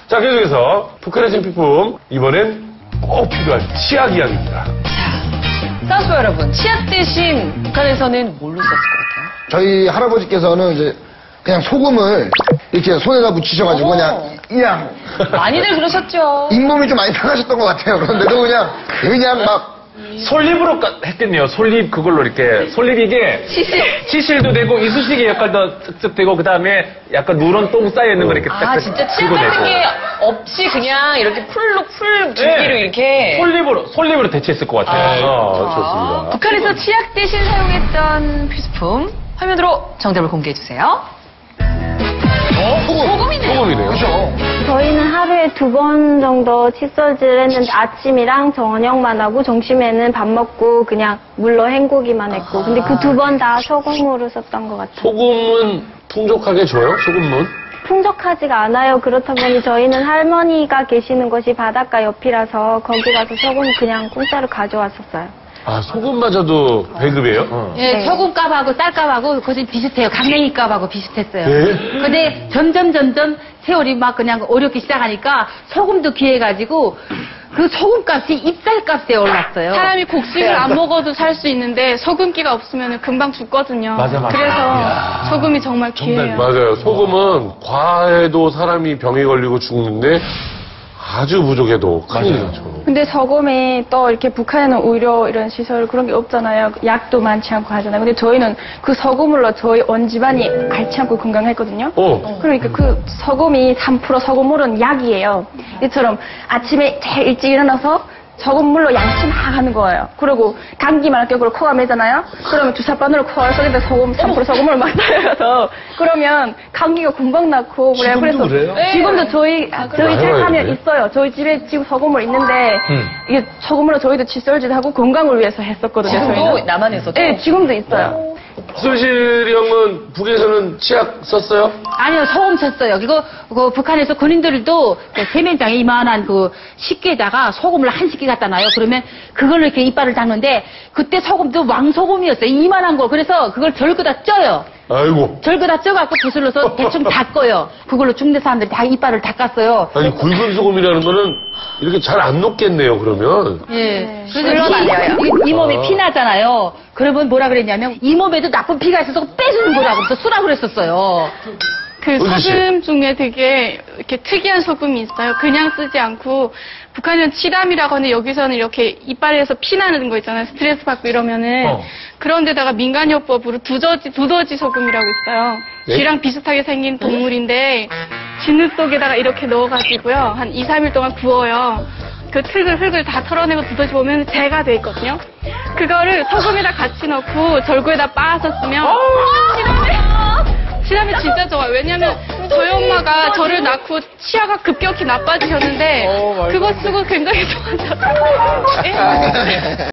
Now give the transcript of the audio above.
자, 계속해서 북한의 신필품, 이번엔 꼭 필요한 치약 이야기입니다. 사수 여러분, 치약 대신 북한에서는 뭘로 썼을 것 같아요? 저희 할아버지께서는 이제 그냥 소금을 이렇게 손에다 묻히셔가지고 그냥 많이들 그러셨죠. 잇몸이 좀 많이 타가셨던 것 같아요. 그런데도 그냥 막 솔잎으로 했겠네요. 솔잎 그걸로 이렇게. 솔잎 이게 치실도 되고 이쑤시개 역할도 쓱쓱 되고 그다음에 약간 누런 똥 쌓여 있는 거 이렇게 아, 딱딱 진짜 치약 같은 게 없이 그냥 이렇게 풀 줄기로 이렇게. 솔잎으로 대체했을 것 같아요. 좋습니다. 북한에서 치약 대신 사용했던 필수품 화면으로 정답을 공개해 주세요. 소금이네요. 소금이네요. 그죠? 저희는 하루에 2번 정도 칫솔질을 했는데 아침이랑 저녁만 하고 점심에는 밥 먹고 그냥 물로 헹구기만 했고 근데 그 2번 다 소금으로 썼던 것 같아요. 소금은 풍족하게 줘요? 소금은? 풍족하지가 않아요. 그렇다 보니 저희는 할머니가 계시는 곳이 바닷가 옆이라서 거기 가서 소금 그냥 공짜로 가져왔었어요. 아, 소금마저도 배급이에요? 예, 네. 소금값하고 쌀값하고 거의 비슷해요. 강냉이값하고 비슷했어요. 네? 근데 점점 세월이 막 그냥 어렵기 시작하니까 소금도 귀해가지고 그 소금값이 입쌀값에 올랐어요. 사람이 곡식을 안 먹어도 살 수 있는데 소금기가 없으면 금방 죽거든요. 맞아. 그래서 소금이 정말 귀해요. 맞아요. 소금은 과해도 사람이 병에 걸리고 죽는데 아주 부족해도 큰일 나죠. 근데 소금이 또 이렇게 북한에는 의료 이런 시설 그런 게 없잖아요. 약도 많지 않고 하잖아요. 근데 저희는 그 소금으로 저희 온 집안이 앓지 않고 건강했거든요. 그러니까 그 소금이 3% 소금물은 약이에요. 이처럼 아침에 제일 일찍 일어나서 소금물로 양치 막 하는 거예요. 그리고 감기만 할게 그리고 코가 매잖아요. 그러면 주사바늘로 코 속에다 소금 3% 소금을 막 따라서 그러면 감기가 금방 낫고 그래요. 지금도 그래요? 지금도 저희 책하면 있어요. 저희 집에 지금 소금물 있는데 이게 소금으로 저희도 칫솔질 하고 건강을 위해서 했었거든요. 지금도 저희는. 남한에서도? 네, 지금도 있어요. 수실 형은 북에서는 치약 썼어요? 아니요, 소금 쳤어요. 그리고 그 북한에서 군인들도 그 세면장에 이만한 그 식기에다가 소금을 한 식기 갖다 놔요. 그러면 그걸로 이렇게 이빨을 닦는데 그때 소금도 왕소금이었어요. 이만한 거. 그래서 그걸 절거다 쪄요. 아이고. 절거다 쪄갖고 부슬러서 대충 닦아요. 그걸로 중대 사람들이 다 이빨을 닦았어요. 아니, 굵은 소금이라는 거는 이렇게 잘 안 녹겠네요, 그러면. 예. 술로 말려요. 이 몸에 피 나잖아요. 그러면 뭐라 그랬냐면 이 몸에도 나쁜 피가 있어서 빼주는 거라고 그래서 쓰라고 그랬었어요. 그 소금 중에 되게 이렇게 특이한 소금이 있어요. 그냥 쓰지 않고 북한은 치담이라고 하는데 여기서는 이렇게 이빨에서 피 나는 거 있잖아요. 스트레스 받고 이러면은 그런 데다가 민간요법으로 두더지 소금이라고 있어요. 네? 쥐랑 비슷하게 생긴 동물인데 진흙 속에다가 이렇게 넣어가지고요. 한 2, 3일 동안 구워요. 그 흙을 다 털어내고 두더지 보면 재가 돼 있거든요. 그거를 소금에다 같이 넣고 절구에다 빻아서 쓰면 치담이 진짜 좋아요. 왜냐면 저희 엄마가 저를 낳고 치아가 급격히 나빠지셨는데 그거 쓰고 굉장히 좋아졌어요.